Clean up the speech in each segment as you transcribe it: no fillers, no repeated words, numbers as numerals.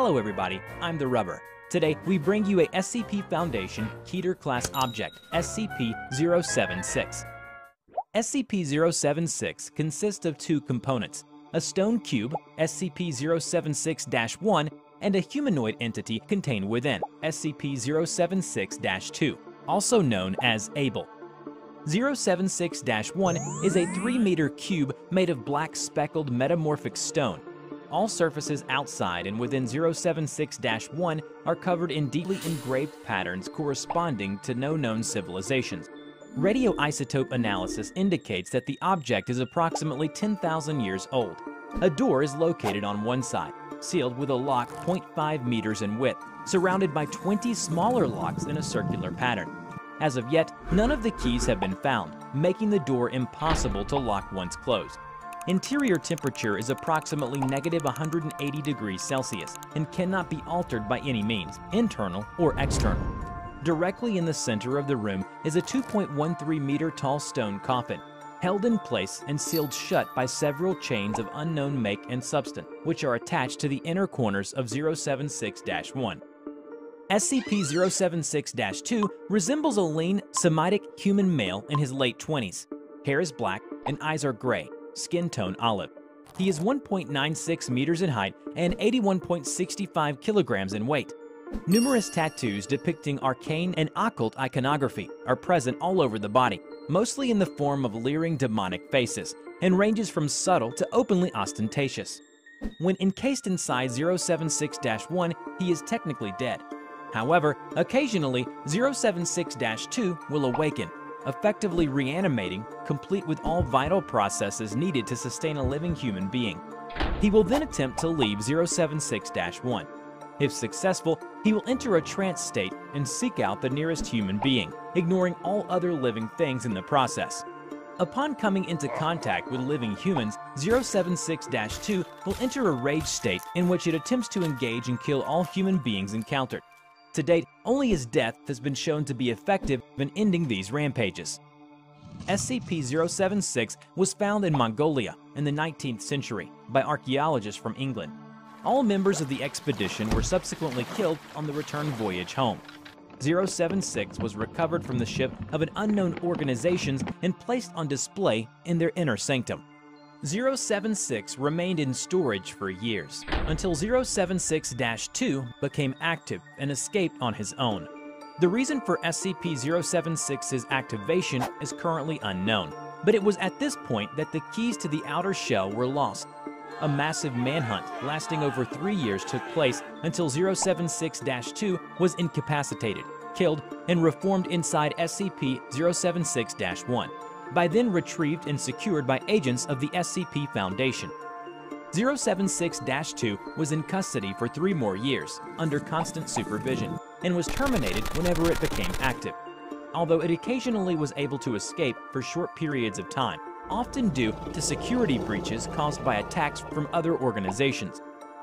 Hello everybody, I'm TheRubber. Today we bring you a SCP Foundation Keter class object, SCP-076. SCP-076 consists of two components, a stone cube, SCP-076-1, and a humanoid entity contained within, SCP-076-2, also known as Abel. 076-1 is a 3-meter cube made of black speckled metamorphic stone. All surfaces outside and within 076-1 are covered in deeply engraved patterns corresponding to no known civilizations. Radioisotope analysis indicates that the object is approximately 10,000 years old. A door is located on one side, sealed with a lock 0.5 meters in width, surrounded by 20 smaller locks in a circular pattern. As of yet, none of the keys have been found, making the door impossible to lock once closed. Interior temperature is approximately -180 degrees Celsius and cannot be altered by any means, internal or external. Directly in the center of the room is a 2.13 meter tall stone coffin, held in place and sealed shut by several chains of unknown make and substance, which are attached to the inner corners of 076-1. SCP-076-2 resembles a lean, Semitic human male in his late 20s. Hair is black and eyes are gray, skin tone olive. He is 1.96 meters in height and 81.65 kilograms in weight. Numerous tattoos depicting arcane and occult iconography are present all over the body, mostly in the form of leering demonic faces, and ranges from subtle to openly ostentatious. When encased inside 076-1, he is technically dead. However, occasionally 076-2 will awaken, effectively reanimating, complete with all vital processes needed to sustain a living human being. He will then attempt to leave 076-1. If successful, he will enter a trance state and seek out the nearest human being, ignoring all other living things in the process. Upon coming into contact with living humans, 076-2 will enter a rage state in which it attempts to engage and kill all human beings encountered. To date, only his death has been shown to be effective in ending these rampages. SCP-076 was found in Mongolia in the 19th century by archaeologists from England. All members of the expedition were subsequently killed on the return voyage home. 076 was recovered from the ship of an unknown organization and placed on display in their inner sanctum. 076 remained in storage for years, until 076-2 became active and escaped on his own. The reason for SCP-076's activation is currently unknown, but it was at this point that the keys to the outer shell were lost. A massive manhunt lasting over 3 years took place until 076-2 was incapacitated, killed, and reformed inside SCP-076-1. By then retrieved and secured by agents of the SCP Foundation. 076-2 was in custody for 3 more years, under constant supervision, and was terminated whenever it became active, although it occasionally was able to escape for short periods of time, often due to security breaches caused by attacks from other organizations.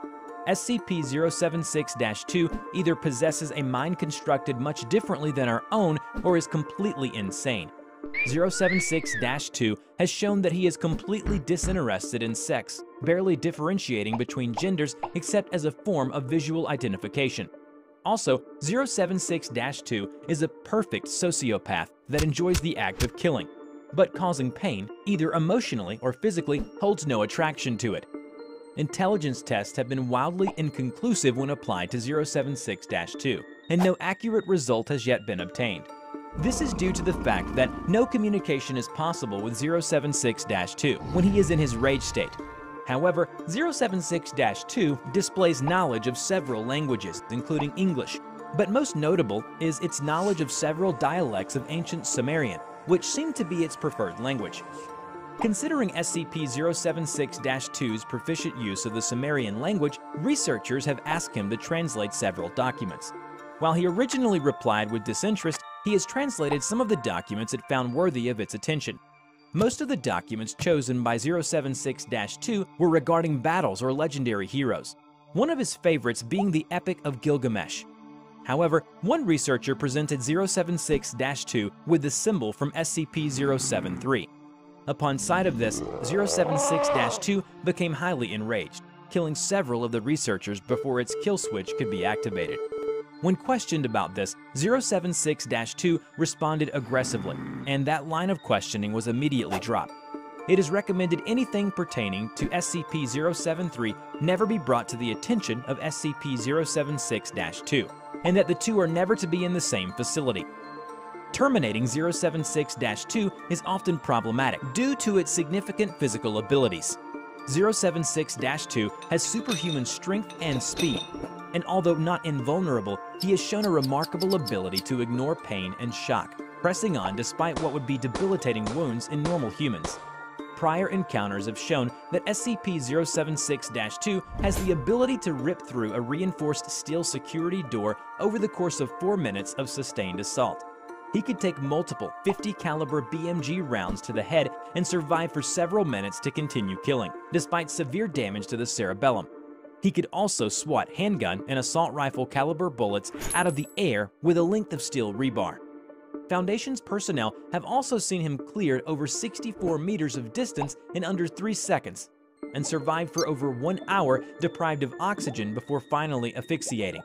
SCP-076-2 either possesses a mind constructed much differently than our own or is completely insane. 076-2 has shown that he is completely disinterested in sex, barely differentiating between genders except as a form of visual identification. Also, 076-2 is a perfect sociopath that enjoys the act of killing, but causing pain, either emotionally or physically, holds no attraction to it. Intelligence tests have been wildly inconclusive when applied to 076-2, and no accurate result has yet been obtained. This is due to the fact that no communication is possible with 076-2 when he is in his rage state. However, 076-2 displays knowledge of several languages, including English, but most notable is its knowledge of several dialects of ancient Sumerian, which seem to be its preferred language. Considering SCP-076-2's proficient use of the Sumerian language, researchers have asked him to translate several documents. While he originally replied with disinterest, he has translated some of the documents it found worthy of its attention. Most of the documents chosen by 076-2 were regarding battles or legendary heroes, one of his favorites being the Epic of Gilgamesh. However, one researcher presented 076-2 with the symbol from SCP-073. Upon sight of this, 076-2 became highly enraged. killing several of the researchers before its kill switch could be activated. When questioned about this, 076-2 responded aggressively, and that line of questioning was immediately dropped. It is recommended anything pertaining to SCP-073 never be brought to the attention of SCP-076-2, and that the two are never to be in the same facility. Terminating 076-2 is often problematic due to its significant physical abilities. 076-2 has superhuman strength and speed, and although not invulnerable, he has shown a remarkable ability to ignore pain and shock, pressing on despite what would be debilitating wounds in normal humans. Prior encounters have shown that SCP-076-2 has the ability to rip through a reinforced steel security door over the course of 4 minutes of sustained assault. He could take multiple 50 caliber BMG rounds to the head and survive for several minutes to continue killing, despite severe damage to the cerebellum. He could also swat handgun and assault rifle caliber bullets out of the air with a length of steel rebar. Foundation's personnel have also seen him clear over 64 meters of distance in under 3 seconds, and survived for over 1 hour deprived of oxygen before finally asphyxiating.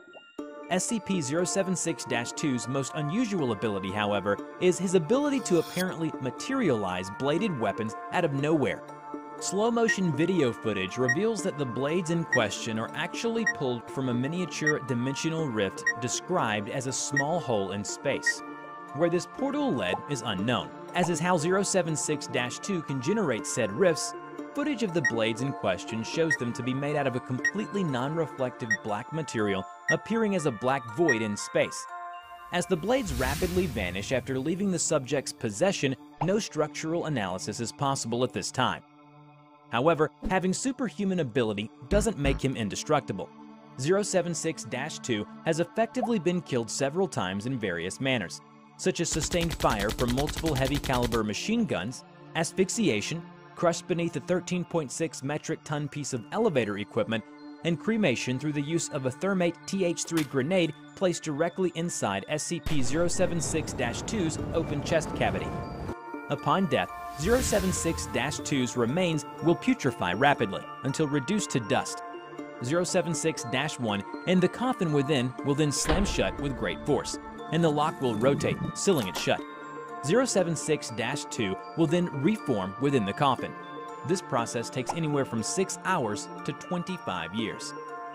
SCP-076-2's most unusual ability, however, is his ability to apparently materialize bladed weapons out of nowhere. Slow-motion video footage reveals that the blades in question are actually pulled from a miniature dimensional rift described as a small hole in space. Where this portal led is unknown, as is how 076-2 can generate said rifts. Footage of the blades in question shows them to be made out of a completely non-reflective black material appearing as a black void in space. As the blades rapidly vanish after leaving the subject's possession, no structural analysis is possible at this time. However, having superhuman ability doesn't make him indestructible. 076-2 has effectively been killed several times in various manners, such as sustained fire from multiple heavy caliber machine guns, asphyxiation, crushed beneath a 13.6 metric ton piece of elevator equipment, and cremation through the use of a thermate TH3 grenade placed directly inside SCP-076-2's open chest cavity. Upon death, 076-2's remains will putrefy rapidly until reduced to dust. 076-1 and the coffin within will then slam shut with great force, and the lock will rotate, sealing it shut. 076-2 will then reform within the coffin. This process takes anywhere from 6 hours to 25 years.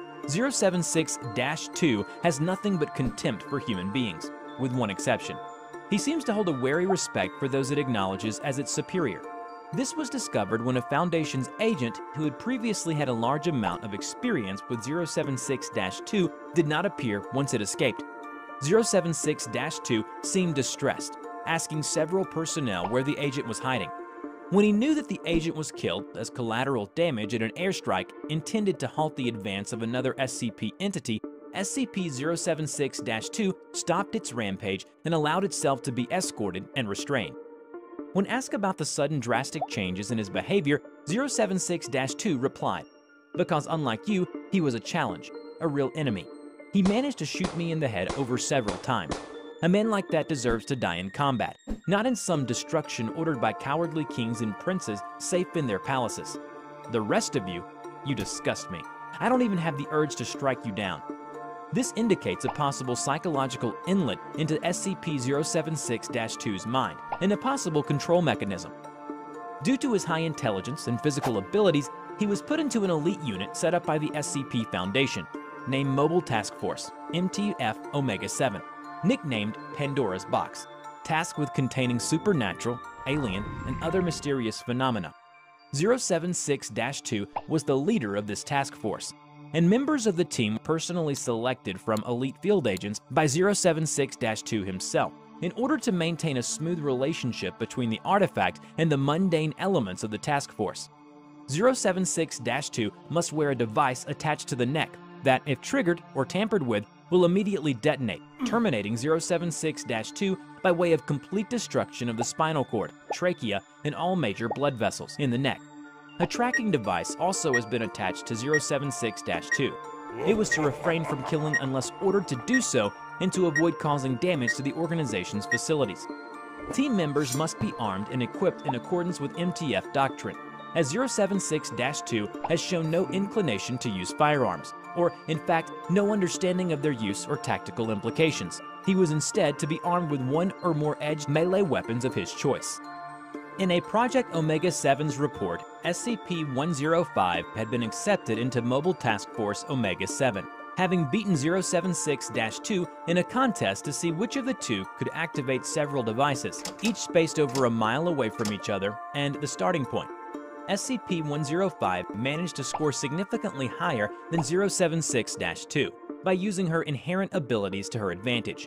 076-2 has nothing but contempt for human beings, with one exception. He seems to hold a wary respect for those it acknowledges as its superior. This was discovered when a Foundation's agent who had previously had a large amount of experience with 076-2 did not appear once it escaped. 076-2 seemed distressed, asking several personnel where the agent was hiding. When he knew that the agent was killed as collateral damage in an airstrike intended to halt the advance of another SCP entity, SCP-076-2 stopped its rampage and allowed itself to be escorted and restrained. When asked about the sudden drastic changes in his behavior, 076-2 replied, "Because unlike you, he was a challenge, a real enemy. He managed to shoot me in the head over several times. A man like that deserves to die in combat, not in some destruction ordered by cowardly kings and princes safe in their palaces. The rest of you, you disgust me. I don't even have the urge to strike you down." This indicates a possible psychological inlet into SCP-076-2's mind, and a possible control mechanism. Due to his high intelligence and physical abilities, he was put into an elite unit set up by the SCP Foundation, named Mobile Task Force, MTF Omega-7, nicknamed Pandora's Box, tasked with containing supernatural, alien, and other mysterious phenomena. 076-2 was the leader of this task force, and members of the team personally selected from elite field agents by 076-2 himself in order to maintain a smooth relationship between the artifact and the mundane elements of the task force. 076-2 must wear a device attached to the neck that, if triggered or tampered with, will immediately detonate, terminating 076-2 by way of complete destruction of the spinal cord, trachea, and all major blood vessels in the neck. A tracking device also has been attached to 076-2. It was to refrain from killing unless ordered to do so and to avoid causing damage to the organization's facilities. Team members must be armed and equipped in accordance with MTF doctrine. as 076-2 has shown no inclination to use firearms, or in fact, no understanding of their use or tactical implications. He was instead to be armed with one or more edged melee weapons of his choice. In a Project Omega-7's report, SCP-105 had been accepted into Mobile Task Force Omega-7, having beaten 076-2 in a contest to see which of the two could activate several devices, each spaced over a mile away from each other and the starting point. SCP-105 managed to score significantly higher than 076-2 by using her inherent abilities to her advantage.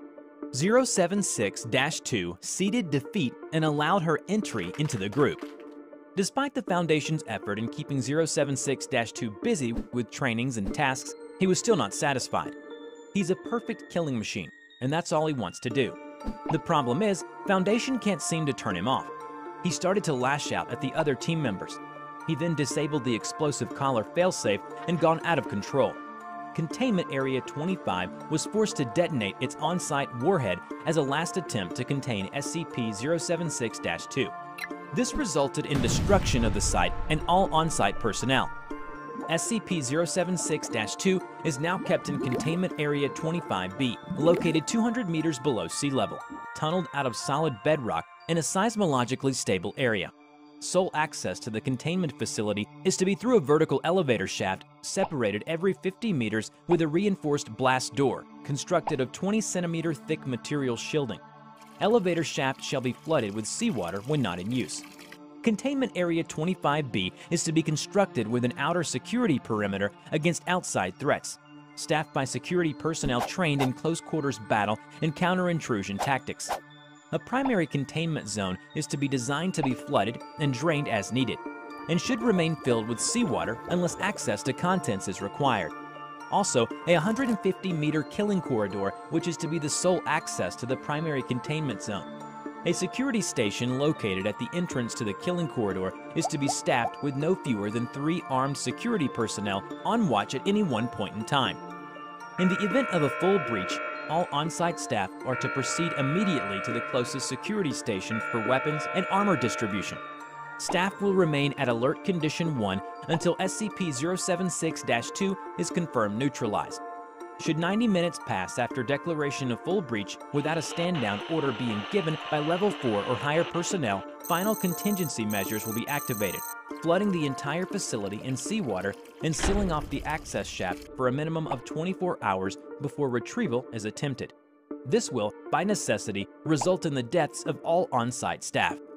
076-2 ceded defeat and allowed her entry into the group. Despite the Foundation's effort in keeping 076-2 busy with trainings and tasks, he was still not satisfied. He's a perfect killing machine, and that's all he wants to do. The problem is, Foundation can't seem to turn him off. He started to lash out at the other team members. He then disabled the explosive collar failsafe and gone out of control. Containment Area 25 was forced to detonate its on-site warhead as a last attempt to contain SCP-076-2. This resulted in destruction of the site and all on-site personnel. SCP-076-2 is now kept in Containment Area 25B, located 200 meters below sea level, tunneled out of solid bedrock in a seismologically stable area. Sole access to the containment facility is to be through a vertical elevator shaft separated every 50 meters with a reinforced blast door constructed of 20-centimeter thick material shielding. Elevator shaft shall be flooded with seawater when not in use. Containment Area 25B is to be constructed with an outer security perimeter against outside threats, staffed by security personnel trained in close-quarters battle and counter-intrusion tactics. A primary containment zone is to be designed to be flooded and drained as needed, and should remain filled with seawater unless access to contents is required. Also, a 150-meter killing corridor, which is to be the sole access to the primary containment zone. A security station located at the entrance to the killing corridor is to be staffed with no fewer than 3 armed security personnel on watch at any one point in time. In the event of a full breach, all on-site staff are to proceed immediately to the closest security station for weapons and armor distribution. Staff will remain at Alert Condition 1 until SCP-076-2 is confirmed neutralized. Should 90 minutes pass after declaration of full breach without a stand-down order being given by Level 4 or higher personnel, final contingency measures will be activated, flooding the entire facility in seawater and sealing off the access shaft for a minimum of 24 hours before retrieval is attempted. This will, by necessity, result in the deaths of all on-site staff.